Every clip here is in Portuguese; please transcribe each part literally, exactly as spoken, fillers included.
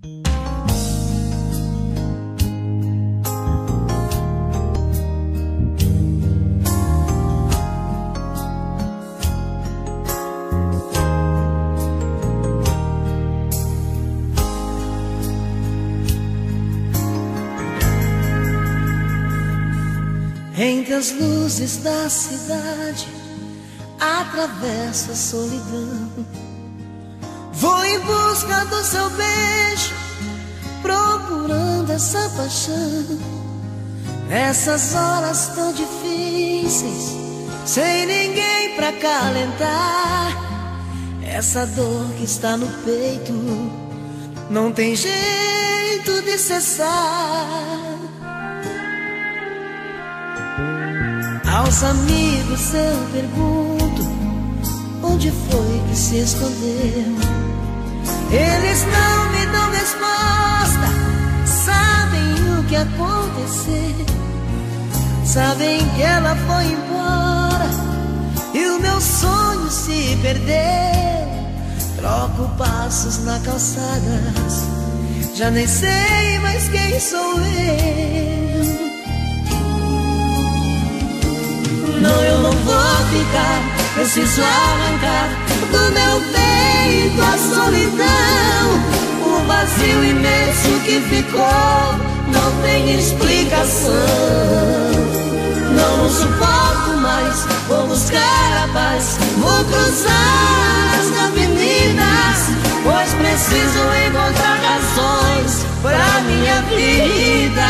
Entre as luzes da cidade, atravesso a solidão. Vou em busca do seu beijo, procurando essa paixão. Nessas horas tão difíceis, sem ninguém pra calentar, essa dor que está no peito não tem jeito de cessar. Aos amigos eu pergunto onde foi que se escondeu. Eles não me dão resposta, sabem o que aconteceu. Sabem que ela foi embora e o meu sonho se perdeu. Troco passos na calçada, já nem sei mais quem sou eu. Não, eu não vou ficar, preciso arrancar do meu peito a solidão. O vazio imenso que ficou não tem explicação. Não, não suporto mais, vou buscar a paz. Vou cruzar as avenidas, pois preciso encontrar razões pra minha vida.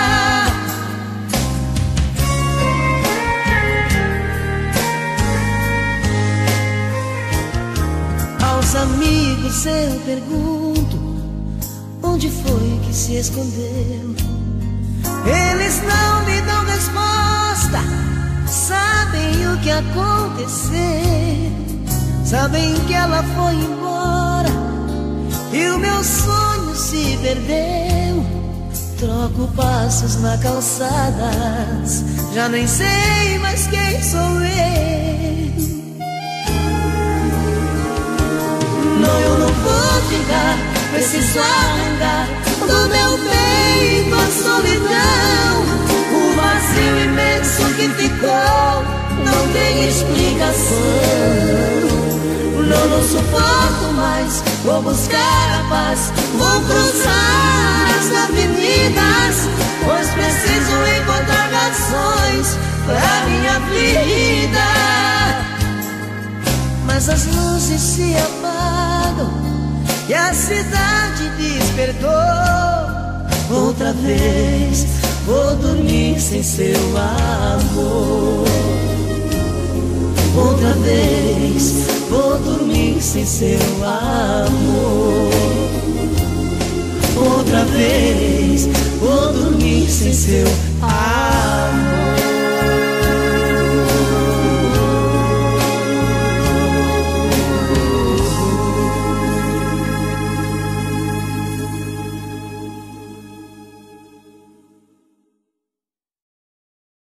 Aos amigos eu pergunto onde foi que se escondeu. Eles não me dão resposta, sabem o que aconteceu. Sabem que ela foi embora e o meu sonho se perdeu. Troco passos na calçada, já nem sei mais quem sou eu. Não, eu não vou ficar, preciso arrancar do meu peito a solidão. O vazio imenso que ficou não tem explicação. Não, não suporto mais, vou buscar a paz. Vou cruzar as avenidas, pois preciso encontrar razões pra minha vida. Mas as luzes se apagam e a cidade despertou. Outra vez vou dormir sem seu amor. Outra vez vou dormir sem seu amor. Outra vez vou dormir sem seu amor.